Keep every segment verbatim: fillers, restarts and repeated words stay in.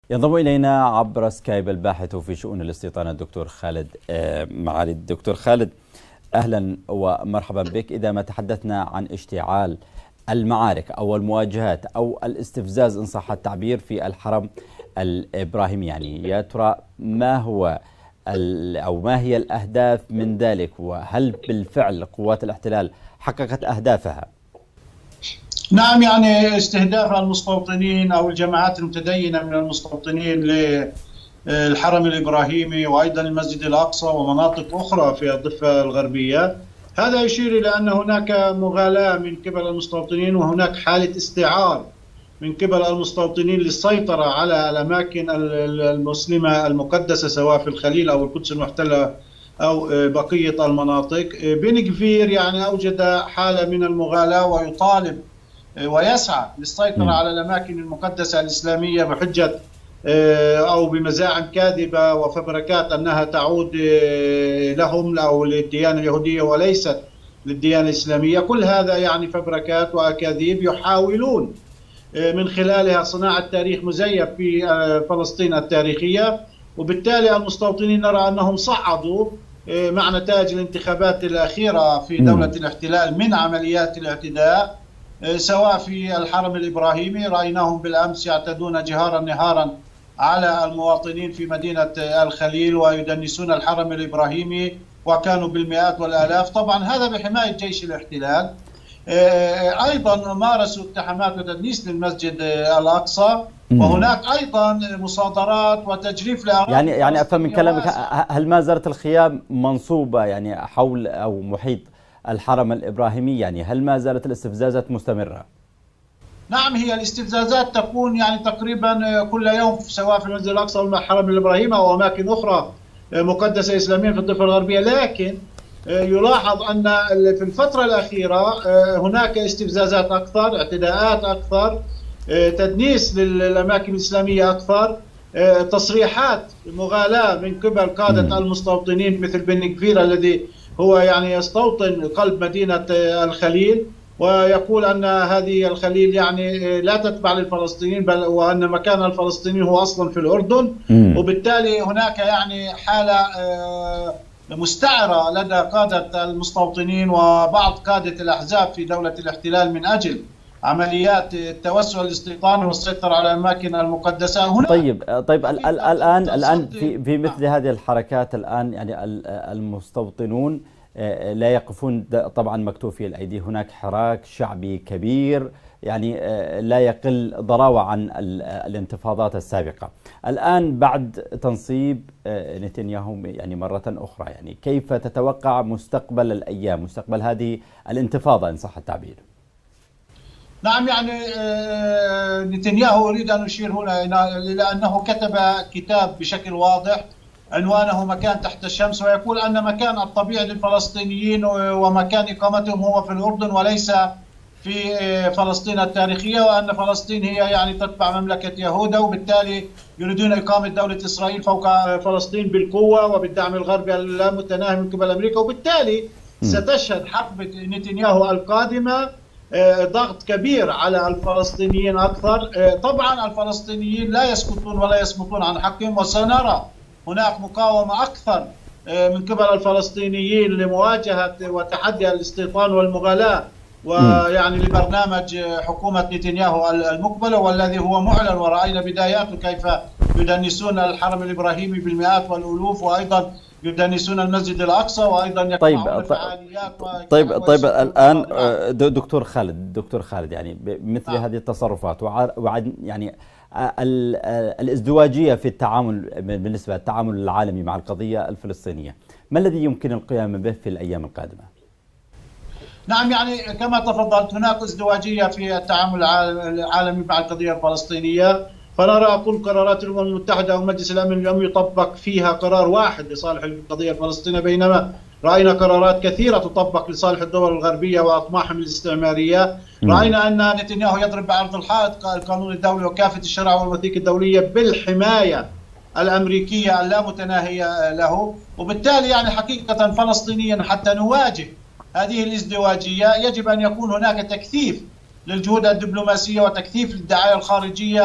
ينضم إلينا عبر سكايب الباحث في شؤون الاستيطان الدكتور خالد معالي. الدكتور خالد، أهلا ومرحبا بك. إذا ما تحدثنا عن اشتعال المعارك أو المواجهات أو الاستفزاز إن صح التعبير في الحرم الإبراهيمي، يعني يا ترى ما هو أو ما هي الأهداف من ذلك، وهل بالفعل قوات الاحتلال حققت أهدافها؟ نعم، يعني استهداف المستوطنين أو الجماعات المتدينة من المستوطنين للحرم الإبراهيمي وأيضا المسجد الأقصى ومناطق أخرى في الضفة الغربية، هذا يشير إلى أن هناك مغالاة من قبل المستوطنين وهناك حالة استعار من قبل المستوطنين للسيطرة على الأماكن المسلمة المقدسة سواء في الخليل أو القدس المحتلة أو بقية المناطق. بن غفير يعني أوجد حالة من المغالاة ويطالب ويسعى للسيطرة على الأماكن المقدسة الإسلامية بحجة أو بمزاعم كاذبة وفبركات أنها تعود لهم أو للديانة اليهودية وليست للديانة الإسلامية. كل هذا يعني فبركات وأكاذيب يحاولون من خلالها صناعة تاريخ مزيف في فلسطين التاريخية، وبالتالي المستوطنين نرى أنهم صعدوا مع نتائج الانتخابات الأخيرة في دولة الاحتلال من عمليات الاعتداء سواء في الحرم الإبراهيمي. رأيناهم بالأمس يعتدون جهارا نهارا على المواطنين في مدينة الخليل ويدنسون الحرم الإبراهيمي وكانوا بالمئات والآلاف. طبعا هذا بحماية جيش الاحتلال. أيضا مارسوا اتهامات وتدنيس للمسجد الأقصى، وهناك أيضا مصادرات وتجريف لأراضي. يعني يعني أفهم من كلامك، هل ما زالت الخيام منصوبة يعني حول أو محيط الحرم الإبراهيمي؟ يعني هل ما زالت الاستفزازات مستمرة؟ نعم، هي الاستفزازات تكون يعني تقريبا كل يوم سواء في المسجد الأقصى أو الحرم الإبراهيمي أو أماكن أخرى مقدسة إسلامية في الضفة الغربية، لكن يلاحظ أن في الفترة الأخيرة هناك استفزازات أكثر، اعتداءات أكثر، تدنيس للأماكن الإسلامية أكثر، تصريحات مغالاة من قبل قادة المستوطنين مثل بن غفير الذي هو يعني يستوطن قلب مدينة الخليل ويقول أن هذه الخليل يعني لا تتبع للفلسطينيين بل وأن مكان الفلسطينيين هو أصلا في الأردن. وبالتالي هناك يعني حالة مستعرة لدى قادة المستوطنين وبعض قادة الأحزاب في دولة الاحتلال من أجل عمليات التوسع الاستيطاني والسيطرة على الأماكن المقدسة هنا. طيب طيب الآن الآن في في مثل هذه الحركات الآن يعني المستوطنون لا يقفون طبعا مكتوفي الأيدي، هناك حراك شعبي كبير يعني لا يقل ضراوة عن الانتفاضات السابقة. الآن بعد تنصيب نتنياهو يعني مرة أخرى، يعني كيف تتوقع مستقبل الأيام، مستقبل هذه الانتفاضة إن صح التعبير؟ نعم، يعني نتنياهو أريد أن أشير هنا إلى أنه كتب كتاب بشكل واضح عنوانه مكان تحت الشمس، ويقول أن مكان الطبيعي للفلسطينيين ومكان إقامتهم هو في الأردن وليس في فلسطين التاريخية، وأن فلسطين هي يعني تتبع مملكة يهوذا، وبالتالي يريدون إقامة دولة إسرائيل فوق فلسطين بالقوة وبالدعم الغربي اللامتناهي من قبل أمريكا. وبالتالي ستشهد حقبة نتنياهو القادمة ضغط كبير على الفلسطينيين أكثر. طبعا الفلسطينيين لا يسكتون ولا يصمتون عن حقهم، وسنرى هناك مقاومة أكثر من قبل الفلسطينيين لمواجهة وتحدي الاستيطان والمغالاة ويعني لبرنامج حكومة نتنياهو المقبلة والذي هو معلن، ورأينا بداياته كيف يدنسون الحرم الإبراهيمي بالمئات والألوف، وأيضا يدنسون المسجد الأقصى، وأيضا يقطعون الفعاليات. طيب طيب الآن دكتور خالد دكتور خالد يعني مثل نعم. هذه التصرفات وعد يعني الازدواجية في التعامل بالنسبة للتعامل العالمي مع القضية الفلسطينية، ما الذي يمكن القيام به في الأيام القادمة؟ نعم، يعني كما تفضلت هناك ازدواجية في التعامل العالمي مع القضية الفلسطينية، فنرى كل قرارات الأمم المتحدة ومجلس الأمن اليومي يطبق فيها قرار واحد لصالح القضية الفلسطينية، بينما رأينا قرارات كثيرة تطبق لصالح الدول الغربية وأطماعهم الاستعمارية. رأينا أن نتنياهو يضرب بعرض الحائط القانون الدولي وكافة الشرع والمواثيق الدولية بالحماية الأمريكية اللامتناهية له، وبالتالي يعني حقيقة فلسطينيا حتى نواجه هذه الازدواجية يجب أن يكون هناك تكثيف للجهود الدبلوماسية وتكثيف للدعاية الخارجية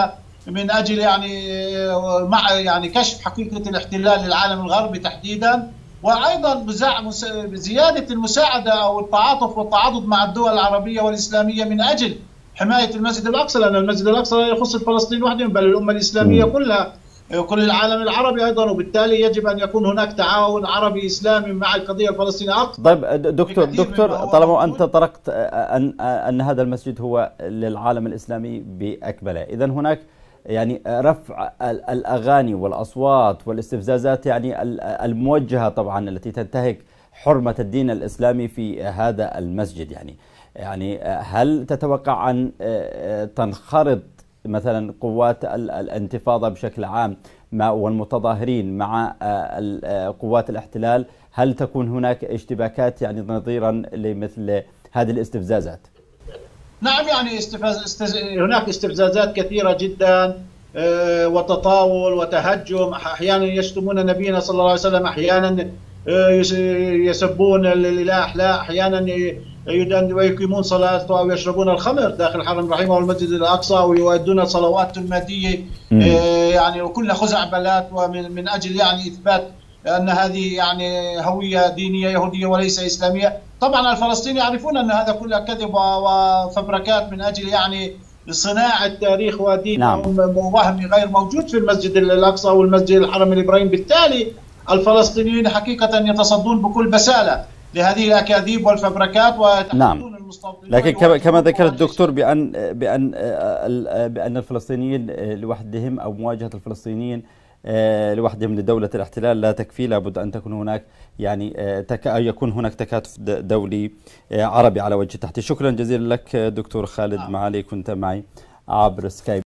من اجل يعني مع يعني كشف حقيقه الاحتلال للعالم الغربي تحديدا، وايضا بزياده المساعده او التعاطف والتعاضد مع الدول العربيه والاسلاميه من اجل حمايه المسجد الاقصى، لان المسجد الاقصى لا يخص الفلسطينيين وحدهم بل الامه الاسلاميه م. كلها وكل العالم العربي ايضا، وبالتالي يجب ان يكون هناك تعاون عربي اسلامي مع القضيه الفلسطينيه اكثر. طيب دكتور دكتور طالما انت طرقت ان ان هذا المسجد هو للعالم الاسلامي باكمله، اذا هناك يعني رفع الاغاني والاصوات والاستفزازات يعني الموجهه طبعا التي تنتهك حرمه الدين الاسلامي في هذا المسجد، يعني يعني هل تتوقع ان تنخرط مثلا قوات الانتفاضه بشكل عام مع والمتظاهرين مع قوات الاحتلال؟ هل تكون هناك اشتباكات يعني نظيرا لمثل هذه الاستفزازات؟ نعم، يعني استفز... استز... هناك استفزازات كثيرة جدا أه وتطاول وتهجم، أحيانا يشتمون نبينا صلى الله عليه وسلم، أحيانا أه يسبون الإله، لا أحيانا ويقيمون صلاة أو يشربون الخمر داخل الحرم الرحيم والمسجد الأقصى ويؤدون صلوات المادية أه يعني وكل خزعبلات، ومن من أجل يعني إثبات أن هذه يعني هوية دينية يهودية وليس إسلامية. طبعا الفلسطينيين يعرفون أن هذا كله كذب وفبركات من أجل يعني صناعة تاريخ ودين نعم. وهم غير موجود في المسجد الأقصى والمسجد الحرم الإبراهيمي. بالتالي الفلسطينيين حقيقة يتصدون بكل بسالة لهذه الأكاذيب والفبركات ويتحدثون نعم. المستوطنين. لكن كما كما ذكر الدكتور بأن بأن بأن الفلسطينيين لوحدهم أو مواجهة الفلسطينيين لوحدهم لدولة الاحتلال لا تكفي، لابد أن تكون هناك يعني يكون هناك تكاتف دولي عربي على وجه التحديد. شكرا جزيلا لك دكتور خالد معالي، كنت معي عبر سكايب.